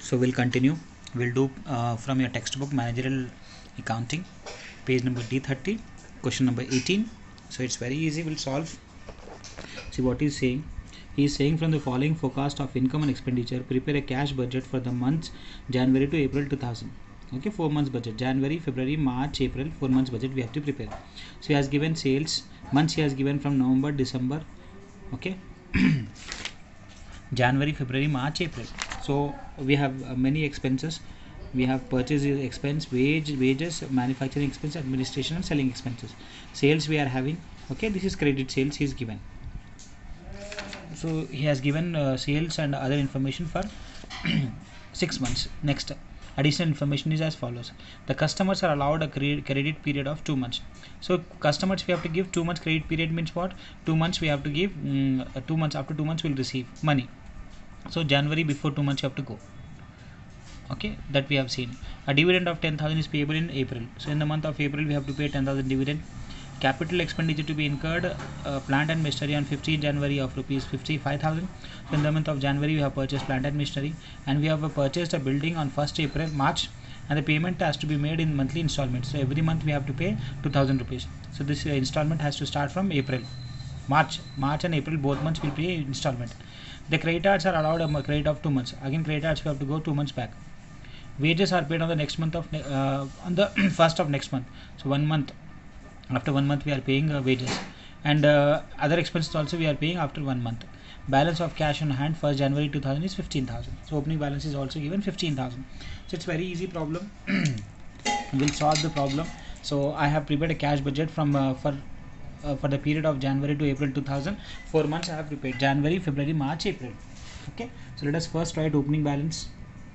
So we'll continue. We'll do from your textbook managerial accounting, page number D30, question number 18. So it's very easy. We'll solve. See what he's saying. He is saying from the following forecast of income and expenditure, prepare a cash budget for the months January to April 2000. Okay, 4 months budget. January, February, March, April, 4 months budget we have to prepare. So he has given sales. Months he has given from November, December. Okay. January, February, March, April. So we have many expenses. We have purchase expense, wages, manufacturing expense, administration and selling expenses. Sales we are having. Okay, this is credit sales he is given. So he has given sales and other information for 6 months. Next, additional information is as follows. The customers are allowed a credit period of 2 months. So customers we have to give 2 months credit period means what? 2 months we have to give 2 months. After 2 months we will receive money. So January before 2 months you have to go. Okay, that we have seen. A dividend of 10,000 is payable in April. So in the month of April we have to pay 10,000 dividend. Capital expenditure to be incurred, plant and machinery on 15 January of rupees 55,000. So in the month of January we have purchased plant and machinery, and we have purchased a building on 1st April, March, and the payment has to be made in monthly installments. So every month we have to pay 2,000 rupees. So this installment has to start from April. March and April both months will pay installment. The creditors are allowed a credit of 2 months. Again creditors we have to go 2 months back. Wages are paid on the next month of on the first of next month. So 1 month. After 1 month we are paying wages, and other expenses also we are paying after 1 month. Balance of cash on hand 1st January 2000 is 15,000. So opening balance is also given 15,000. So it's very easy problem. We'll solve the problem. So I have prepared a cash budget from for the period of January to April 2000. 4 months I have prepared: January, February, March, April. Okay, so let us first write opening balance.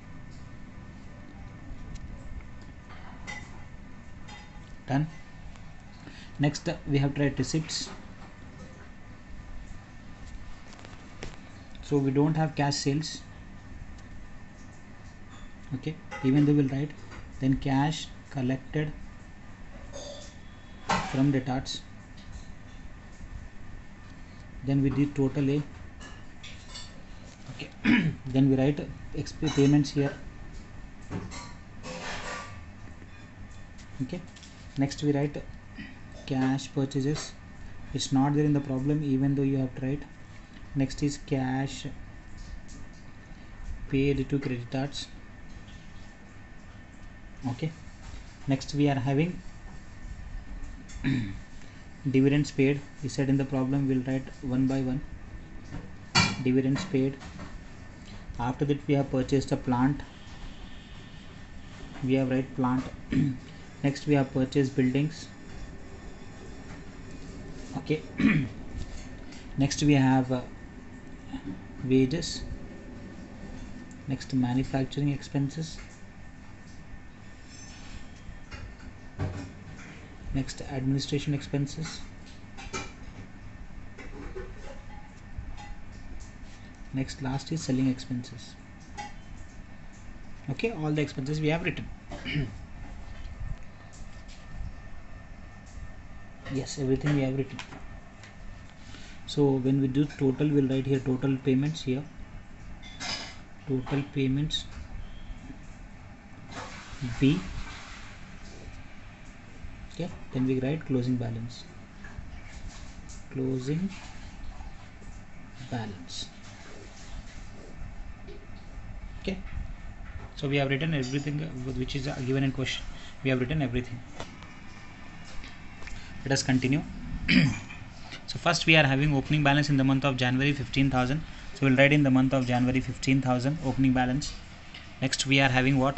Done. Next we have to write receipts. So we don't have cash sales. Okay, even though we'll write then cash collected from debtors. Then we did total A. Okay, then we write payments here. Okay, next we write cash purchases. It's not there in the problem, even though you have tried. Next is cash paid to creditors. Okay, next we are having dividends paid. We said in the problem we'll write one by one. Dividends paid. After that we have purchased a plant. We have write plant. Next we have purchased buildings. Okay. Next we have wages. Next manufacturing expenses. Next administration expenses. Next last is selling expenses. Okay, all the expenses we have written. Yes, everything we have written. So when we do total, we'll write here total payments here. Total payments B. Okay, then we write closing balance. Closing balance. Okay, so we have written everything which is given in question. We have written everything. Let us continue. So first we are having opening balance in the month of January 15,000. So we'll write in the month of January 15,000 opening balance. Next we are having what?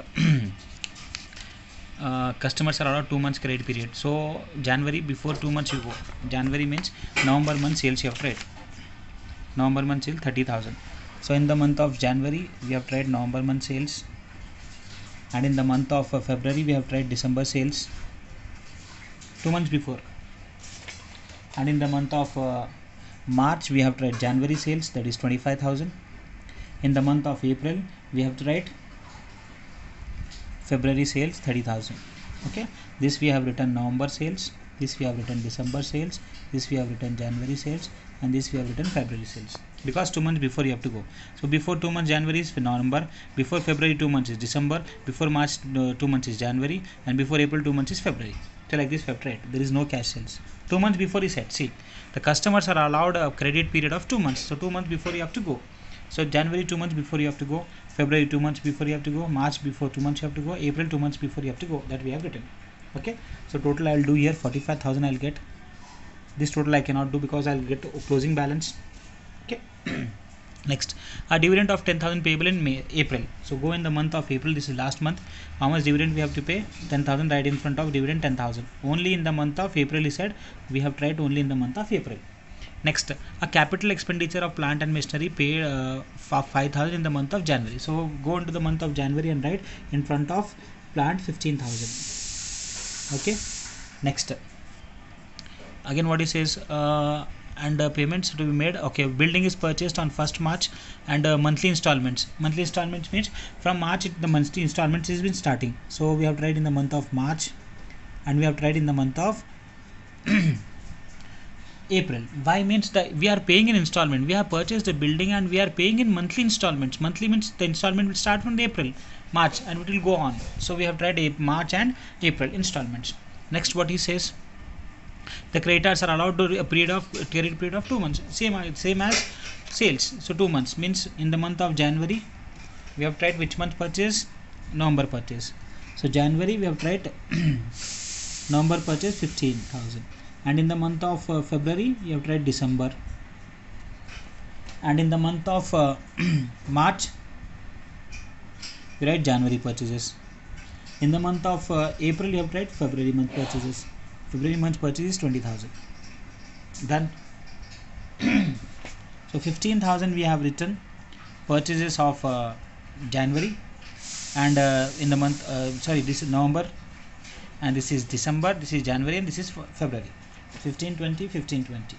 Customers are allowed 2 months credit period. So January before 2 months you go. January means November month sales you have tried. November month sale 30,000. So in the month of January we have tried November month sales, and in the month of February we have tried December sales 2 months before, and in the month of March we have tried January sales, that is 25,000. In the month of April we have tried February sales 30,000. Okay, this we have written November sales, this we have written December sales, this we have written January sales, and this we have written February sales, because 2 months before you have to go. So before 2 months January is November, before February 2 months is December, before March 2 months is January, and before April 2 months is February. So like this we have tried. There is no cash sales. 2 months before he said, see, the customers are allowed a credit period of 2 months. So 2 months before you have to go. So January 2 months before you have to go, February 2 months before you have to go, March before 2 months you have to go, April 2 months before you have to go. That we have written. Okay. So total I will do here 45,000 I will get. This total I cannot do because I will get closing balance. Okay. Next, a dividend of 10,000 payable in April. So go in the month of April. This is last month. How much dividend we have to pay? 10,000. Right in front of dividend 10,000. Only in the month of April. He said we have tried only in the month of April. Next, a capital expenditure of plant and machinery paid for 5,000 in the month of January. So go into the month of January and write in front of plant 15,000. Okay. Next, again what he says. And payments to be made. Okay, building is purchased on 1st March, and monthly installments. Monthly installments means from March the monthly installments has been starting. So we have tried in the month of March, and we have tried in the month of April. Why? Means that we are paying in installment. We have purchased the building and we are paying in monthly installments. Monthly means the installment will start from April, March, and it will go on. So we have tried March and April installments. Next, what he says. The creditors are allowed to a credit period of 2 months. Same as sales. So 2 months means in the month of January we have tried which month purchase? November purchase. So January we have tried November purchase 15,000, and in the month of February you have tried December, and in the month of March you write January purchases. In the month of April you have tried February month purchases. February month purchase is 20,000. Done. So 15,000 we have written purchases of January, and in the month this is November, and this is December, this is January, and this is February. 15, 20, 15, 20.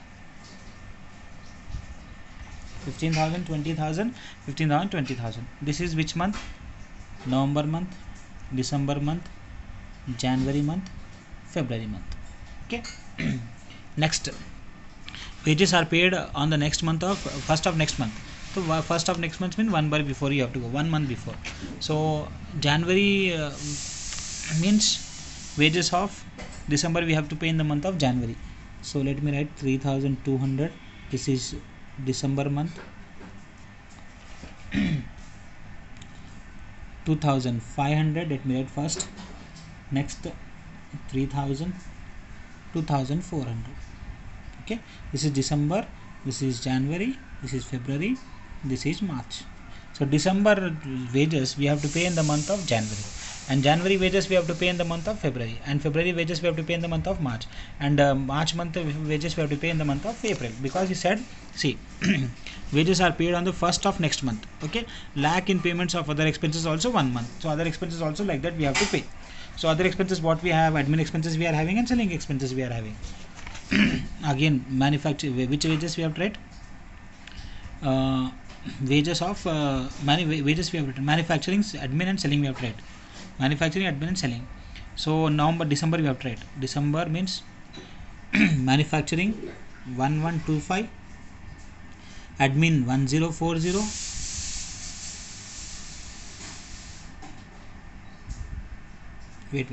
15,000, 20,000, 15,000, 20,000. This is which month? November month, December month, January month, February month. Okay. Next, wages are paid on the next month of first of next month. So first of next month means 1 month before you have to go, 1 month before. So January means wages of December we have to pay in the month of January. So let me write 3,200. This is December month. 2,500. Let me write first. Next, 3,000. 2,400. Okay, this is December, this is January, this is February, this is March. So December wages we have to pay in the month of January, and January wages we have to pay in the month of February, and February wages we have to pay in the month of March, and March month wages we have to pay in the month of April, because he said, see, wages are paid on the first of next month. Okay, lack in payments of other expenses also 1 month. So other expenses also like that we have to pay. So other expenses what we have, admin expenses we are having, and selling expenses we are having. Again, manufacture, which wages we have tried? Wages of wages we have written. Manufacturing, admin, and selling we have tried. Manufacturing, admin, and selling. So November, December we have tried. December means manufacturing 1125, admin 1040. Wait.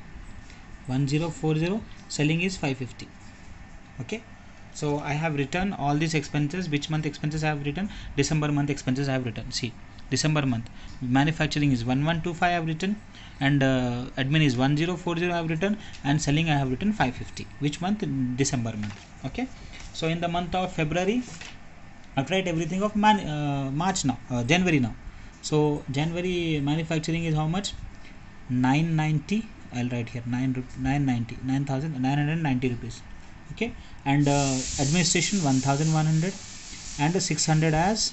1040. Selling is 550. Okay. So I have written all these expenses. Which month expenses I have written? December month expenses I have written. See, December month manufacturing is 1125 I have written, and admin is 1040 I have written, and selling I have written 550. Which month? December month. Okay. So in the month of February I have tried everything of March now, January now. So January manufacturing is how much? 990. I'll write here 9,990 rupees. Okay, and administration 1,100, and 600 as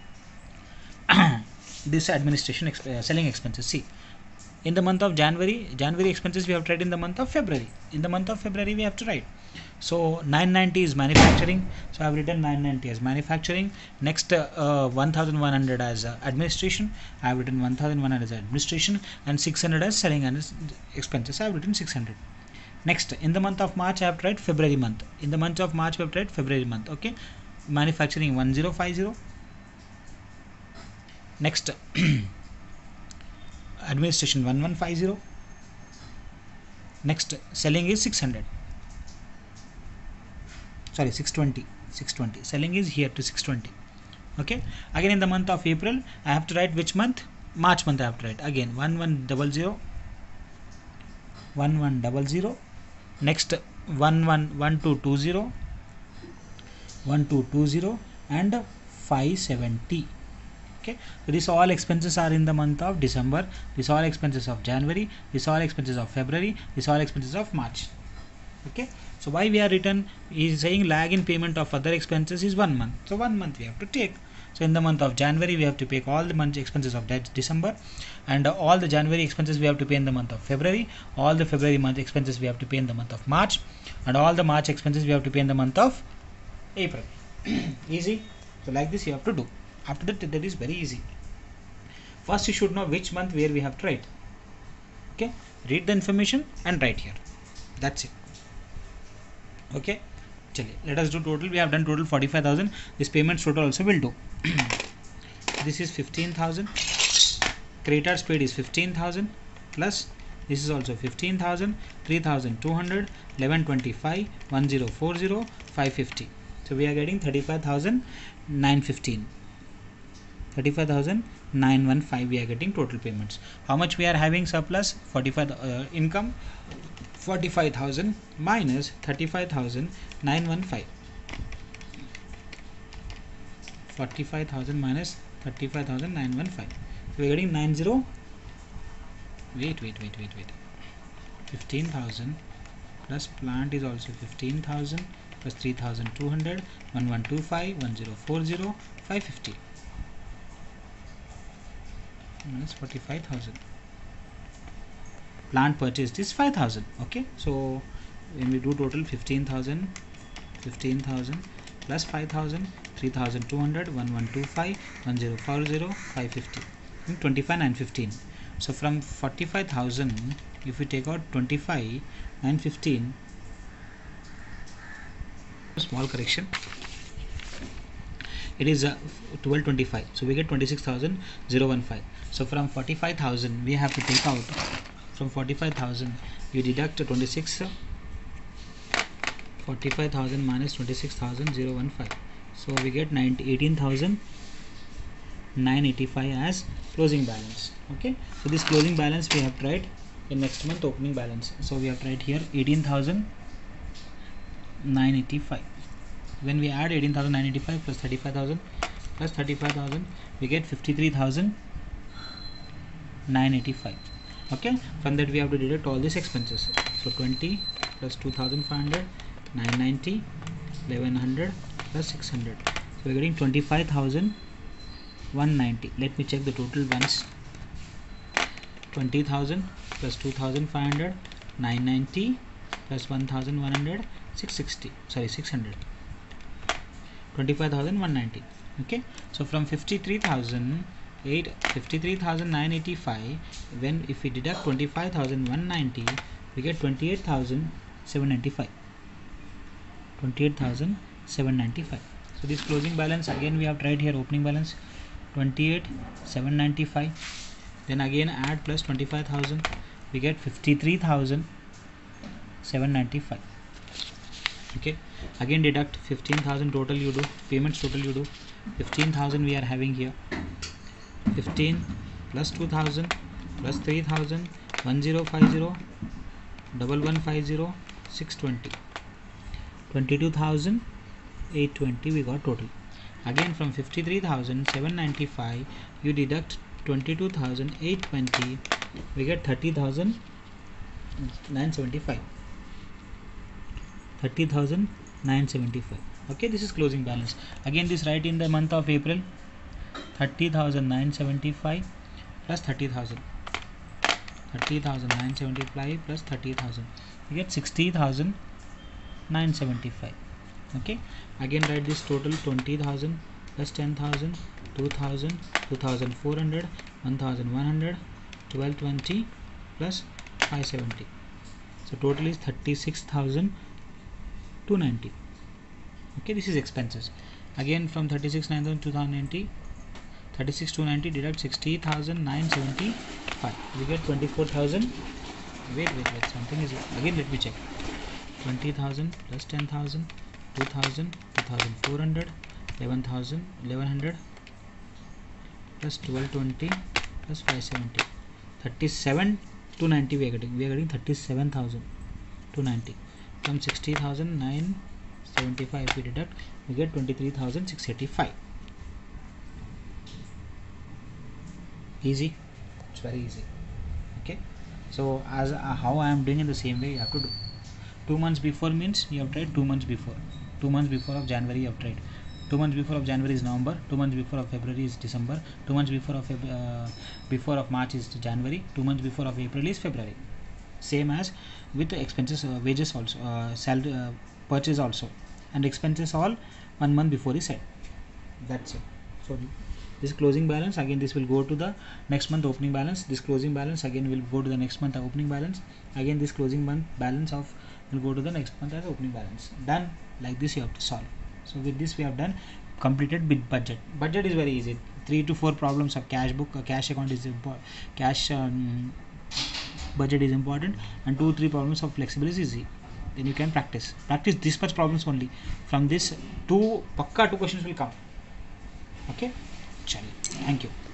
this administration selling expenses. See, in the month of January expenses we have tried in the month of February. In the month of February we have to write. So 990 is manufacturing. So I have written 990 as manufacturing. Next 1,100 as administration. I have written 1,100 as administration, and 600 as selling and expenses. I have written 600. Next, in the month of March I have to write February month. In the month of March we have to write February month. Okay, manufacturing 1050. Next, administration 1150. Next, selling is 600. Sorry, 620. Selling is here to 620. Okay, again in the month of April I have to write which month? March month I have to write again 1100. Next, 1220 and 570. Okay, so these all expenses are in the month of December. These all expenses of January. These all expenses of February. These all expenses of March. Okay, so why we are written is saying lag in payment of other expenses is 1 month. So 1 month we have to take. So in the month of January we have to pay all the month expenses of December, and all the January expenses we have to pay in the month of February. All the February month expenses we have to pay in the month of March, and all the March expenses we have to pay in the month of April. Easy. So like this you have to do. After that is very easy. First you should know which month where we have to write. Okay, read the information and write here. That's it. Okay, chaliye, let us do total. We have done total 45,000. This payments total also will do. This is 15,000. Creditors paid is 15,000 plus this is also 15,000, 3,200, 1125, 1040, 550. So we are getting 35,915. 35,915 we are getting total payments. How much we are having surplus? 45 income 45,000 minus 35,915. 45,000 minus 35,915. So we are getting 90. Wait. 15,000 plus plant is also 15,000 plus 3,200, 1125, 1040, 550 minus 45,000. Plant purchased is 5,000. Okay, so when we do total 15,000 plus 5,000, 3,200, 1125, 1040, 550, 25,915. So from 45,000 if we take out 25,915, small correction, it is 1225. So we get 26,015. So from 45,000 we have to take out, from 45,000 you deduct 26, 45,000 minus 26,015. So we get 18,985 as closing balance. Okay, so this closing balance we have to write in next month opening balance. So we have to write here 18,985. When we add 18,985 plus 35,000 we get 53,985. Okay, from that we have to deduct all these expenses. So 20 plus 2,500, 990, 1100 plus 600. So we are getting 25,190. Let me check the total once. 20,000 plus 2,500, 990 plus 1,100, 660. Sorry, 600. 25,190. Okay, so from 53,985, when if we deduct 25,190 we get 28,795. 28,795. So this closing balance again we have tried here, opening balance 28,795. Then again add plus 25,000, we get 53,795. Okay, again deduct 15,000 total you do, payments total you do. 15,000 we are having here. 15 plus 2,000 plus 3,000, 1050, 1150, 620. 22,820 we got total. Again from 53,795 you deduct 22,820, we get 30,975. 30,975. Okay, this is closing balance. Again this write in the month of April, 30,975 plus 30,000. 30,975 plus 30,000, you get 60,975. Okay, again write this total 20,000 plus 10,000, 2,000, 2,400, 1,100, 1,220 plus 570. So total is 36,290. Okay, this is expenses. Again from 36,990, 36,290 deduct 60,975. We get 24,000. Wait, something is again. Let me check. 20,000 plus 10,000, 2,000, 2,400, 11,000, 1,100 plus 1220 plus 570. 37,290 we are getting 37,290 from 60,975. If we deduct, we get 23,685. Easy, it's very easy. Okay, so as how I am doing in the same way you have to do. 2 months before means you have tried 2 months before. 2 months before of January you have tried. 2 months before of January is November. 2 months before of February is December. 2 months before of March is January. 2 months before of April is February. Same as with the expenses, wages also, salary, purchase also, and expenses all 1 month before is said. That's it. So this closing balance, again this will go to the next month opening balance. This closing balance again will go to the next month opening balance. Again this closing month balance of will go to the next month as opening balance. Done. Like this you have to solve. So with this we have done completed with budget. Budget is very easy. 3 to 4 problems of cash book, cash account is important, cash budget is important, and 2-3 problems of flexible is easy. Then you can practice this much problems only. From this 2 questions will come. Okay, chalo, thank you.